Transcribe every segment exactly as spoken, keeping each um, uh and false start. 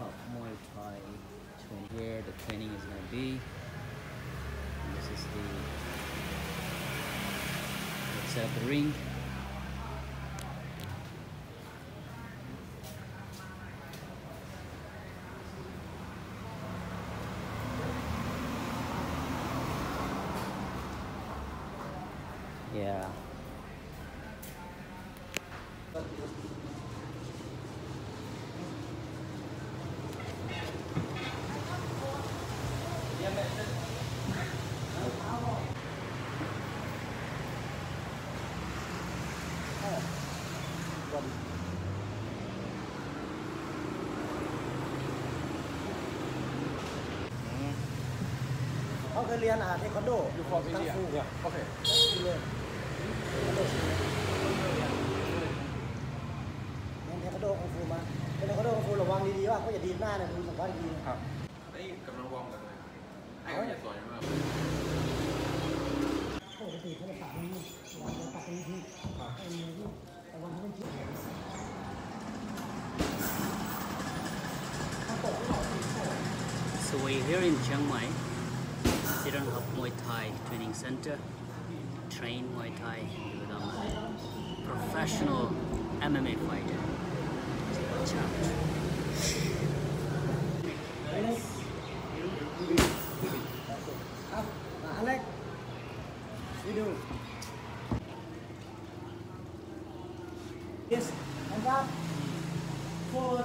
of Muay Thai training. Where the training is going to be. And this is the let's set up the ring. Yeah. Họเคยเรียนอ่าเทควันโด You from India? Yeah. Okay. เรียนเทควันโดของฟูมาเป็นเทควันโดของฟูระวังดีๆว่าเขาอย่าดีดหน้าเนี่ยคุณสังเกตดีๆครับได้กำลังวอร์มกันเลยให้กำลังสอนยังไงปกติเขาจะตัดนี้วางตัดนี้ที่ไอ้นี่ที่แต่วันที่มันที่ So we're here in Chiang Mai, Siran Hub Muay Thai Training Center. Train Muay Thai with a professional M M A fighter. Watch out. Alex, you do. Yes, and up. Forward.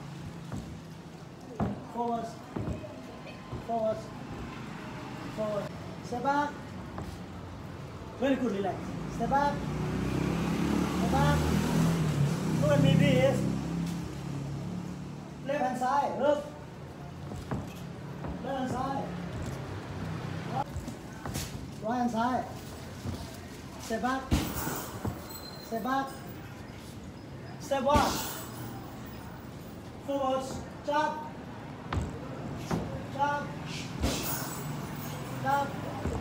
Forward. Forward. Forward. Step back. Very good, relax. Step back. Step back. Look at me, please. Left hand side. Look. Left hand side. Right hand side. Step back. Step back. Step one. Forward. Jump. Jump. Jump.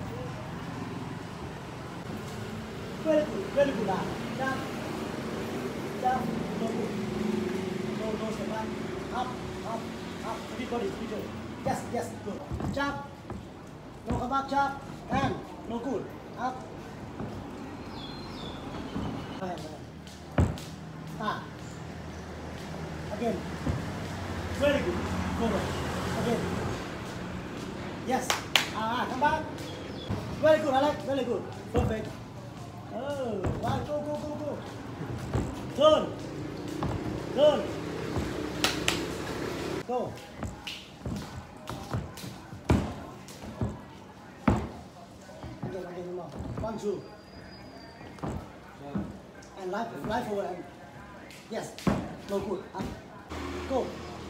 Very good. Very good. Jump. Jump. No good. No, no step back. Up. Up. Up. Everybody. Everybody. Yes. Yes. Good. Jump. No come back. Jump. And no good. Up. Ah. Again. Very good. Forward. Again. Yes. Ah, come back. Very good, Alex. Very good. Perfect. Oh, right. Go, go, go, go. Turn. Turn. Go. Again, again, more. One, two. And right, right forward. And yes. No good. Up. Go.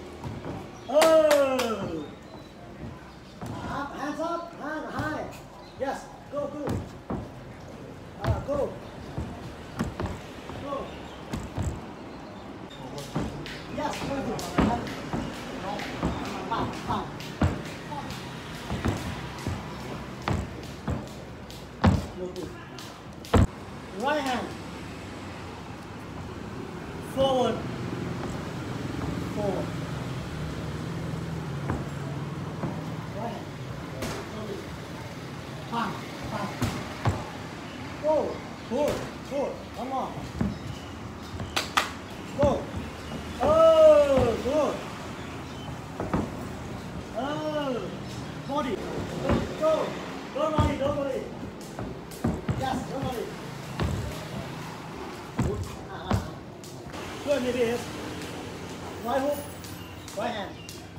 Oh. Up, hands up, hand high. Yes, go, go. Ah, go. Go. Yes, very good. Right. Right. Bang, bang. No good. Right hand. Forward. Forward. Bang, bang. Go, good, good. One more. Go. Oh, good. Oh, body. Go, go. Don't worry, don't worry. Yes, don't worry. Good. Ah, ah. Good, maybe yes. Right hook, right hand.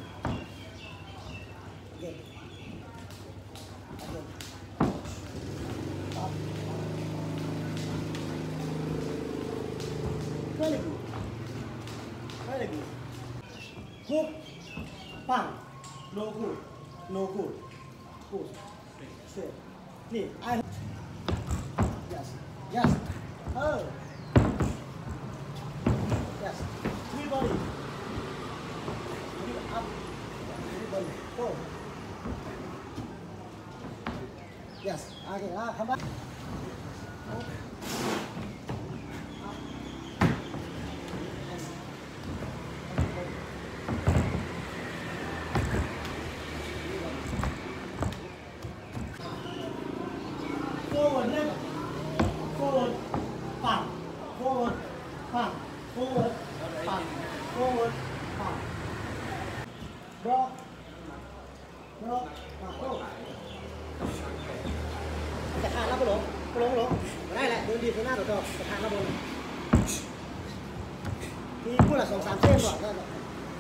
Again. Again. Up. Very good. Very good. Hook. Bang. No good. No good. Good. Straight. Knee. I. Yes. Yes. Oh. Yes. Everybody. Up. Everybody. Go. Yes. Okay. Ah, come back. Up. เ block block มาโก้จะขาดแล้วก็หลงก็หลงหลงได้แหละเดินดีข้างหน้าต่อต่อจะขาดแล้วบนมีพูดละสองสามเส้นก่อนได้ไหม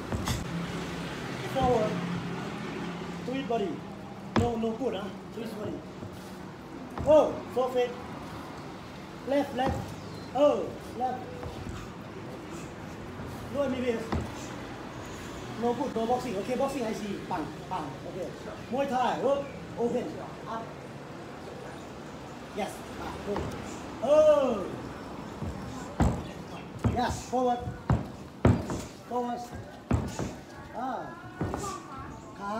forward twist body no no good นะ twist body oh perfect left left oh left ด้วยมีเวส no good no boxing okay boxing I see ปังปัง okay Muay Thai work open up yes ah good oh yes forward forward อ่าขา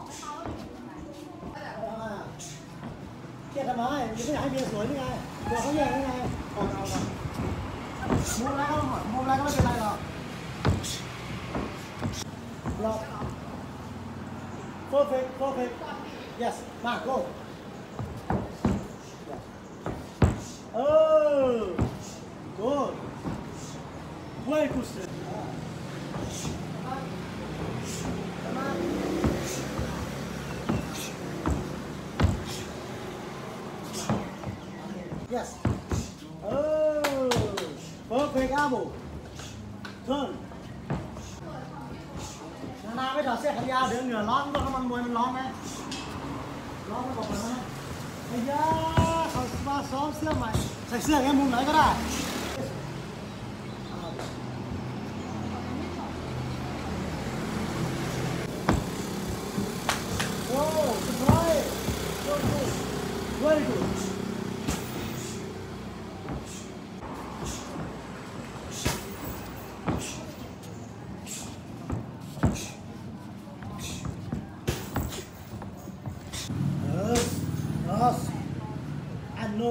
เครียดทำไมยังไม่อยากให้เมียสวยนี่ไงตัวเขาแย่นี่ไงออกเอามุมแล้วก็หมดมุมแล้วก็ไม่เป็นไรหรอกหลอก perfect perfect yes มา go เออ good very good yes เออ perfect elbow turn นานๆไม่ถอดเสื้อแขนยาวเดี๋ยวเหงื่อร้อนก็น้ำมันมวยมันร้อนไหมร้อนไม่บอกเลยนะไอ้ยาเขามาซ้อมเสื้อใหม่ใส่เสื้อแค่มุมไหนก็ได้โอ้สุดท้าย very good Yes, and no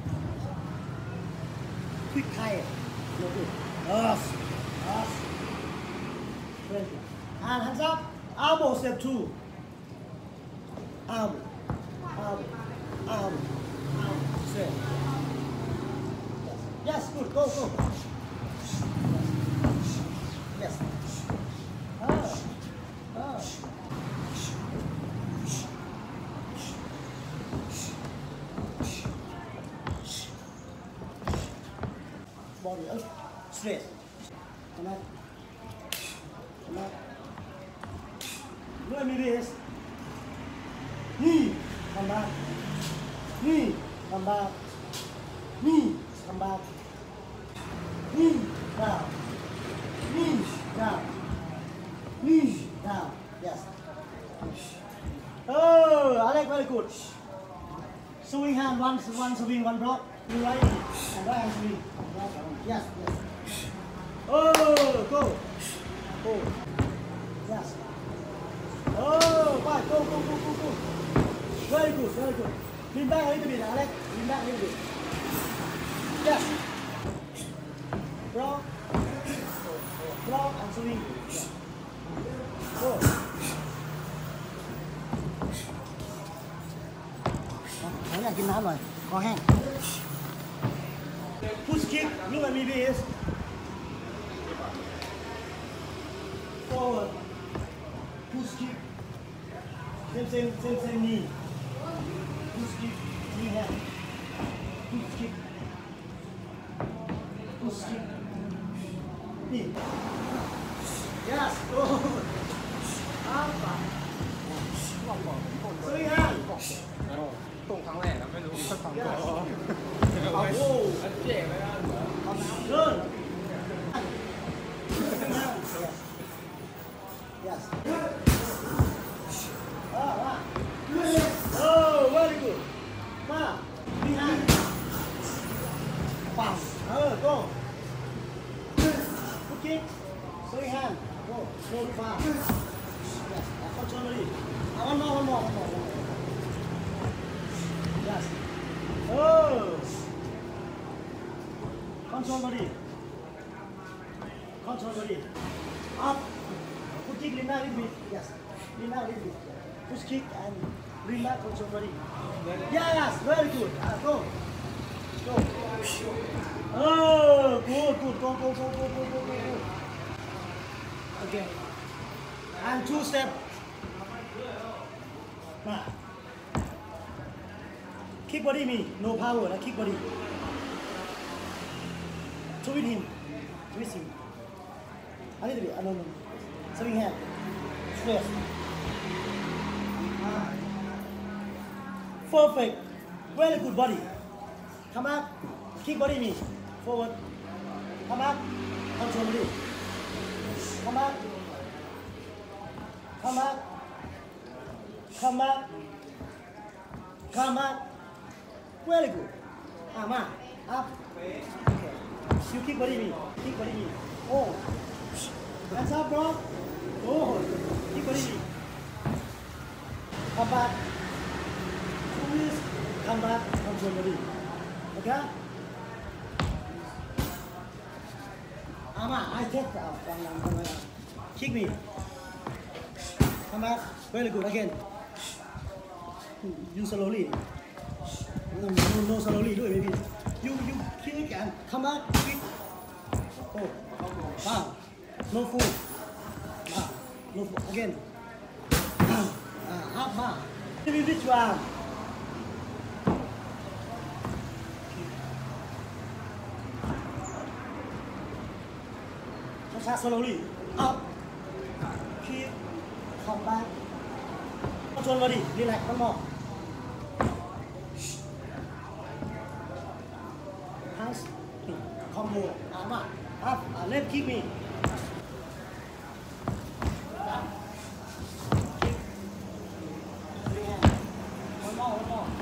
quick Thai. No good. Yes, yes. Twenty. And hands up. Elbow step two. Elbow, elbow, elbow, elbow. Straight. Yes. Yes, good. Go, go. Yes. Ah, ah. Body up, straight. Come on. Come on. Look at me this. Knee, come back. Knee, come back. Knee, come back. Knee, down. Knee, down. Knee, down. Yes. Oh, Alex, very good. Swing hand, one, one swing, one block. You right and right hand swing. Yes, yes. Oh, go. Go. Yes. Oh, right, go, go, go, go, go. Very good, very good. Lean back a little bit, Alex. Lean back a little bit. Yes. Block. Block and swing. Yeah. Go. Hãy là kim nám rồi, có hang. Push kick, look at me please. Forward. Push kick. Same, same, same, same knee. Push kick, knee hand. Push kick. Push kick. Knee. Yes, good. Up. Swing hand. ตรงครั้งแรกนะไม่รู้สักครั้ง Yes. โอ้โหเจ๋งเลยนะ Good. Yes. Ah, ah. Oh, very good. Ma, behind. Bam. Oh, go. Good kick. Swing hand. Go. Go far. Yes. Control it. Ah, one more, one more, one more. One more. Yes. Oh. Control body. Control body. Up. Push kick, lean back a little bit. Yes. Lean back a little bit. Push kick and lean back, control body. Yeah, yes. Very good. Ah, go. Go. Oh, good, good. Go, go, go, go, go, go, go, go. Okay. and two step. Nah. Kick body me, no power, like kick body. Twist him, twist him. A little bit, I don't know. Swing hand, straight. Perfect, very good body. Come back, kick body me, forward. Come back, control body. Come back. Come back. Come back. Come back. Very good. Ah, ma. Up. Okay. You kick body me. Kick body me. Oh. Hands up, bro. Oh. Kick body me. Come back. Twist. Come back. Control body. Okay? Ah, ma. I take out. Kick me. Come back. Very good. Again. You slowly. No, no, no slowly. Do it, baby. You, you kick and come back. Kick. Oh. Bam. No full. Ah. No full. Again. Ah. Up, ma. Give me which one? Just slowly. Up. Kick. Come back. Control body, relax, one more. Hands, combo, arm up, up, uh, left kick me. Down. Kick. Three hands. One more, one more.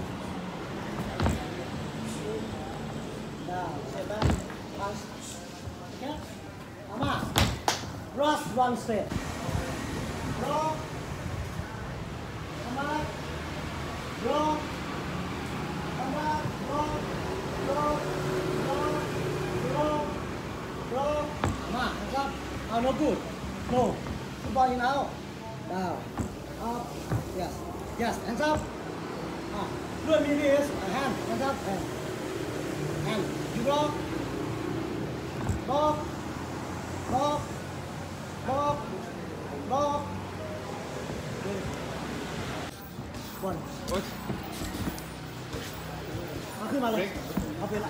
Down, step back, hands. Okay? Arm up. Cross one step. Rock. Come back. Rock. Come back. Rock. Rock. Rock. Rock. Rock. Come on. Hands up. Oh, no good. No. Good ball in out. Down. Up. Yes. Yes. Hands up. Ah. Do it maybe is a hand. Hands up. Hand. Hand. You rock. Rock. Rock. Rock. Rock. One. What? เอาขึ้นมาเลยเอาไปละ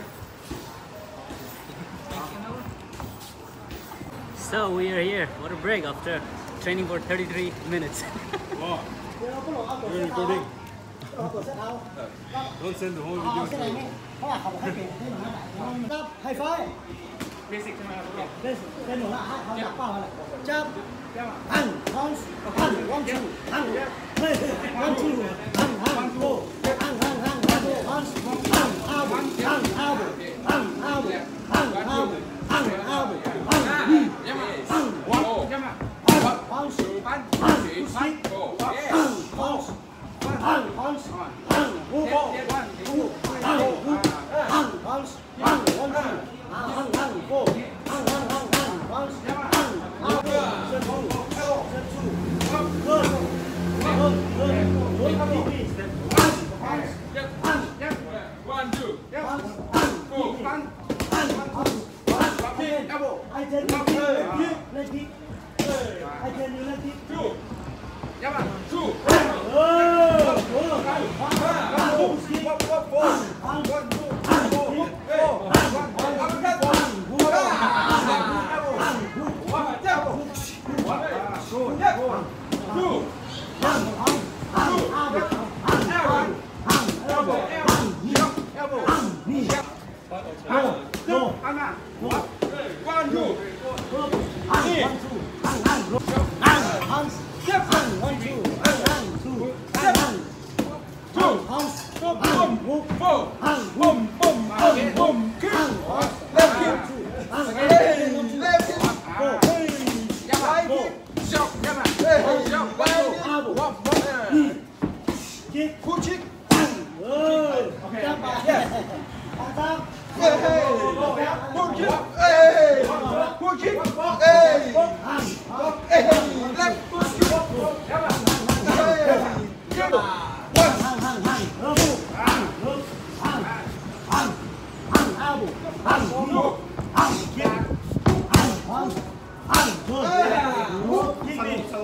So we are here. What a break after training for thirty-three minutes. Wow. เดี๋ยวเราก็ลงเอาตัวเส้นเอาเอาตัวเส้นเอา Don't send the whole เอา video เส้นอะไร to นี่เพราะว่าเขาบอกให้เปลี่ยนให้หนูนะจับไฮไฟ basic ใช่ไหมครับเป็นเป็นหนูละให้เขาจับเป้าอะไรจับหันคอนหันวันชูหันเฮ้ยวันชูหันหันโบหันหันหันหันโบหันหันอาบุหันอาบุหันอาบุหันอาบุหันอาบุหันวีหันวันหันวันชูหันหันหันโบหันหันหันหันหันโบหันโบหันโบหันหันหันวันชูหันหันโบหันหันหันหันวันชูหันอาบุเส้นทูเส้นทูเดินเดินเดินเดินครับพี่หันหันหัน One, two. One, Go. One. one, one, one, ten. I tell you, kick, leg kick. I tell you, leg kick. Two. Yeah, man. Two. Oh, oh, one, kick, one, one, one, two, one, kick, oh, one, one, one, one, hook, one, hook, one, jab, one, two, one, one, one, elbow, one, elbow, elbow, knee. No, no, Anna. no. One, two. One, one, two. Hang, hang, roll. Hang, hands. Hang, one, two. Hang, hang, two. Hang, hang. Two. Hands. Hang, hook. Four. Hang, Boom, boom, boom, boom. hang, hands. Left kick. Two. Hang, Hey, one, two. left kick. Go. Hey. Yeah, man. Go. Shot. Yeah, man. Hey, shot. One, Elbow. one, one. Kick. Good kick. Hang. Oh. Jump by. Hands up. Hey, hey. Good kick. Hey. Good kick. Hey. Hang. Hey.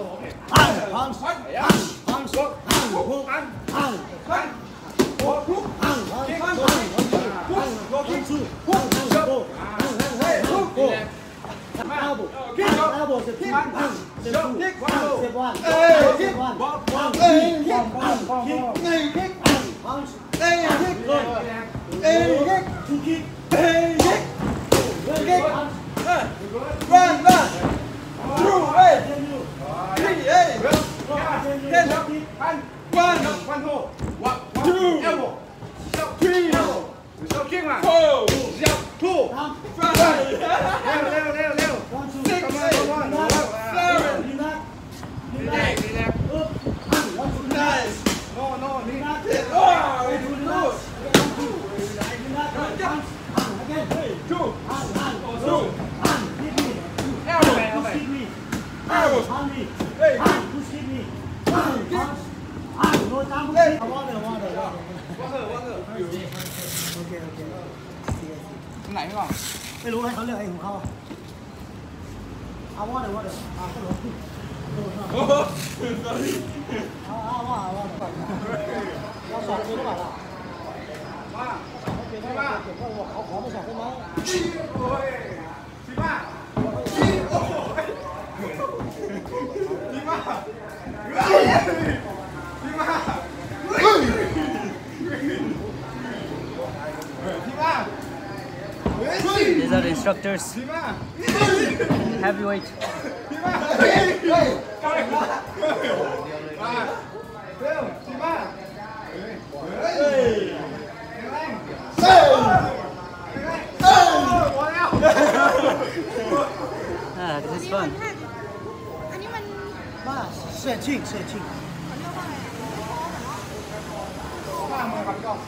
punch, punch, punch, hook, hook, punch, punch, punch, hook, hook, punch, punch, punch, one, two, punch, go, punch, hook, go. Elbow, elbow, step two, punch, step two, punch, step one, step one, punch, kick, punch, kick, kick, punch, kick, go, kick, two kick, kick, kick, punch, run, run, through, hey, three, hey, ten, one, one, one, two, one, two, elbow, three, elbow, kick, four, two, five, leo, leo, leo, leo, six, seven, eight, nine, no, no, ten, oh, we do this. Again, two, two, elbow, push me, elbow, hand me, hey, push me, punch, no time, push me, water, water, water, water, okay, okay, ไหนพี่บอกไม่รู้ให้เขาเลือกไอ้ของเขาเอาว่าเดี๋ยวว่าเดี๋ยวเอาเขาหลงเอาเอาว่าเอาว่าเราสอนเป็นหรือเปล่าล่ะว่าเขาเป็นไม่ว่าเก็บเขาบอกเขาขอไม่สอนได้ไหมโอ้ยพี่ว่าพี่โอ้ยพี่ว่าพี่ว่าพี่ว่า These are the instructors. Heavyweight. Ah, this is fun. อันนี้มันมาเสียชิงเสียชิงเขาเรียกว่าอะไรมามาครับก็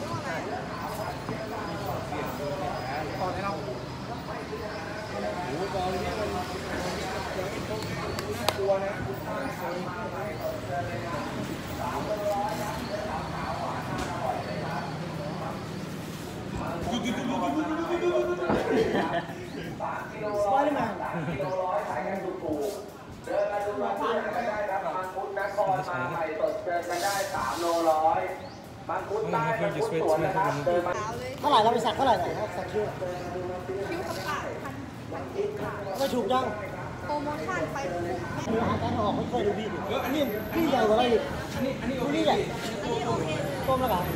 สไปเดอร์แมนกิโลร้อยขายกันถูกๆเดินมาดูมาเพื่อนกันได้ครับมังคุดนครมาใหม่สดเดินกันได้สามโลร้อยมังคุดใต้มังคุดสวนนะครับเดินมาเท่าไหร่เราไปสักเท่าไหร่เนี่ยสักคิ้วคิ้วกับปากพันวันคิดค่ะไม่ถูกยังโปรโมชั่นไปปุ๊บเนื้ออาการออกไม่ค่อยดูดีดิอันนี้พี่ใหญ่กว่าอะไรอีกอันนี้อันนี้โอเคใหญ่อันนี้โอเคต้มแล้วกัน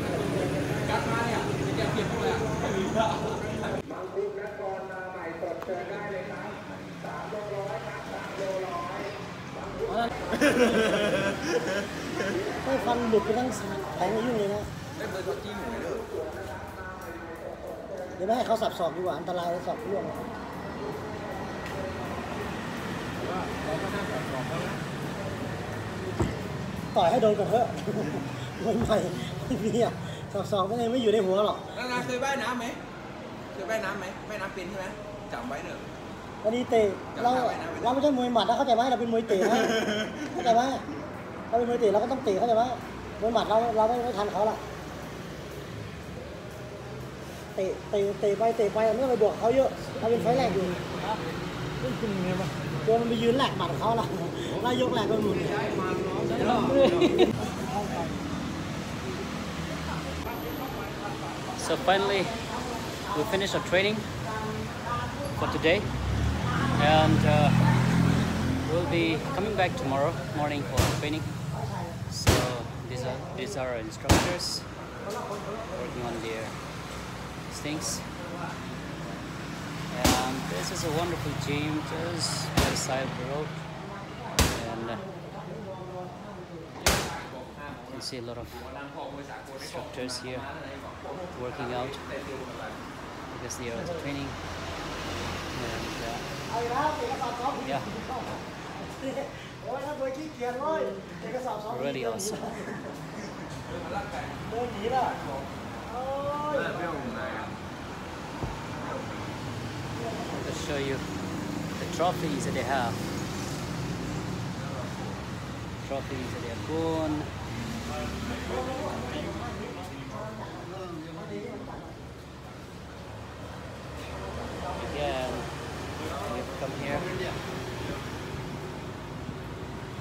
มังคุดนครมาใหม่สดเดินได้เลยครับสามโลร้อยครับสามโลร้อยไม่ฟันหลุดไปทั้งแผงยุ่งเลยนะเดี๋ยวไม่ให้เขาสับสอบดีกว่าอันตรายเลยสอบร่วงต่อยให้โดนกันเถอะไม่ไม่ไม่มีอ่ะสอบสอบไม่ได้ไม่อยู่ในหัวหรอกนานาเคยว่ายน้ำไหมเคยว่ายน้ำไหมว่ายน้ำเป็นใช่ไหมจำไว้เนอะวันนี้เตะเราเราไม่ใช่มวยหมัดนะเข้าใจไหมเราเป็นมวยเตะนะเข้าใจไหมเราเป็นมวยเตะเราก็ต้องเตะเข้าใจไหมมวยหมัดเราเราไม่ไม่ทันเขาละเตะเตะเตะไปเตะไปไม่ต้องไปบวกเขาเยอะเราเป็นไฟแรกอยู่ตัวมันไปยืนแหลกหมัดเขาละเรายกแหลกกันหมด So finally, we finished our training for today, and uh, we'll be coming back tomorrow morning for training. So these are these are our instructors working on their things. And this is a wonderful gym just by the side of the road, and uh, you can see a lot of instructors here working out because they are training. And uh, yeah, really awesome. I'll show you the trophies that they have. Trophies that they have won. Again, you come here.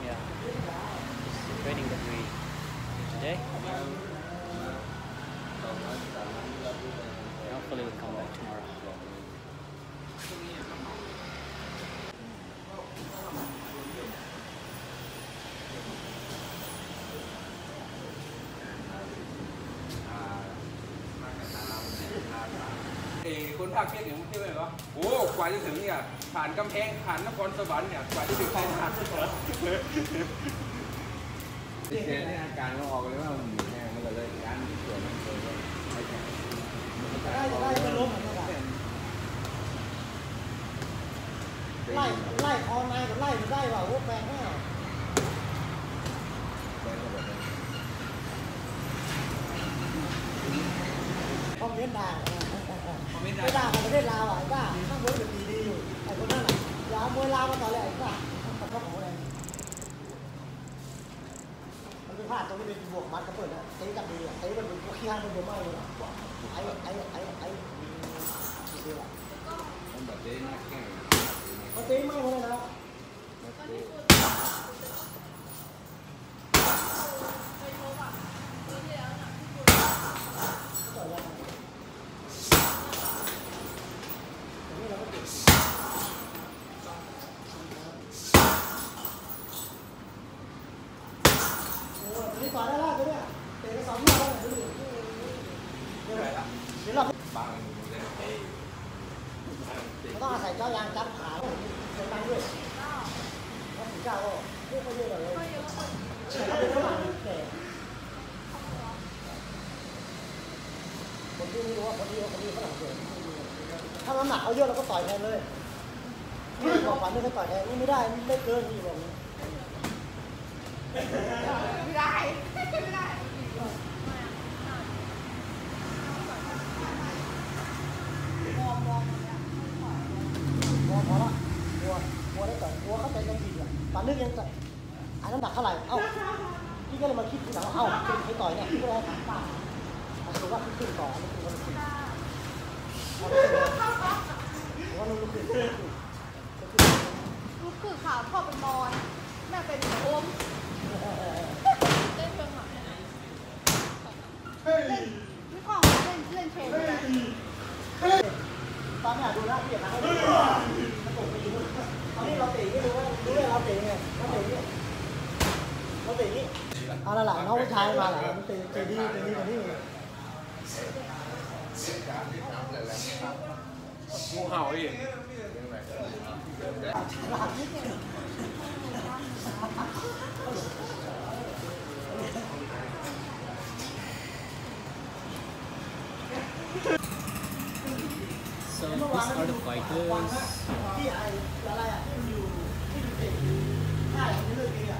คนภาคเก็ตอย่างที่ไหนวะโอ้กว่าจะถึงเนี่ยผ่านกำแพงผ่านนครสวรรค์เนี่ยกว่าจะถึงไทยนานเสียเนี่ยอาการเราออกเลยว่ามันหนีแห้งมันก็เลยการที่ส่วนมันเลยว่าไม่แข็งจะได้จะได้ไม่ล้มเหมือนกันไล่ไล่คอในกับไล่มันได้ว่าโอ้แปลงแน่คอมเมนต์ด่าคอมเมนต์ด่าของประเทศลาวอ่ะไอ้บ้าข้างบนเป็นดีดีอยู่ไอ้คนนั้นอ่ะอย่ามวยลาวมาต่อเลยไอ้บ้าเขาของอะไรมันเป็นพลาดตรงนี้เป็นบวกมัดกระเปิดนะตีกันดีอ่ะตีมันเป็นพวกขี้ห้างมันเป็นเมาเลยไอ้ไอ้ไอ้ไอ้ดีว่ะมันแบบนี้น่าแก่เขาตีไม่เลยนะนี่ต่อได้แล้วตัวเนี้ยเตะสองยอดเลยดูดิเดี๋ยวเราบางเราต้องอาศัยเจ้ายางจับขาเดินตั้งด้วยแล้วถึงเจ้าก็เยอะเยอะเลยเขาเป็นฝรั่งแก่คนที่ไม่รู้ว่าคนที่คนที่ฝรั่งแก่ถ้าน้ำหนักเขาเยอะเราก็ต่อยแทนเลยนี่บอกฝันไม่เคยต่อยแทนนี่ไม่ได้ไม่เกินนี่บอกไม่ได้ไม่ได้มองมองมองพอละกลัวกลัวได้ต่อยกลัวเข้าใจยังผิดอ่ะฝันนึกยังไอ้น้ำหนักเท่าไหร่เอ้าพี่ก็เลยมาคิดทีหลังเอ้าเคยต่อยเนี่ยพี่ก็เลยถามป้าถือว่าขึ้นขึ้นต่อนี่คือวันขึ้นว่าลุกขึ้นลูกคือขาพ่อเป็นมอนแม่เป็นโอมเล่นเชิงหน่อยเล่นพี่ของเล่นเล่นเชนเลยตอนนี้ดูนะพี่อยากให้ดูมันตกไปอยู่ตอนนี้เราเตะไม่รู้ว่ารู้ว่าเราเตะไงเราเตะนี่เราเตะนี่เอาละหล่ะน้องผู้ชายมาหล่ะมันเตะเตะดีเตะดีกว่านี้งูเห่าอีก So these are the fighters. ที่ไอ้อะไรอ่ะที่อยู่ที่อยู่เตะท่าอย่างนี้เลยอ่ะ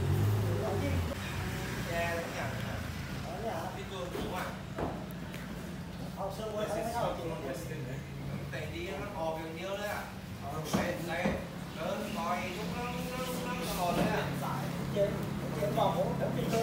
แกอะไรอย่างเงี้ยเอาเนี่ยที่ตัวดูอ่ะเอาเสื้อไว้ให้เข้าจริงแต่ดีมันออกอย่างเดียวเลยอ่ะเอาไปไหนเดินต่อยทุกนั่งนั่งนั่งตลอดเลยอ่ะเจนเจนบอกผมผมติดโด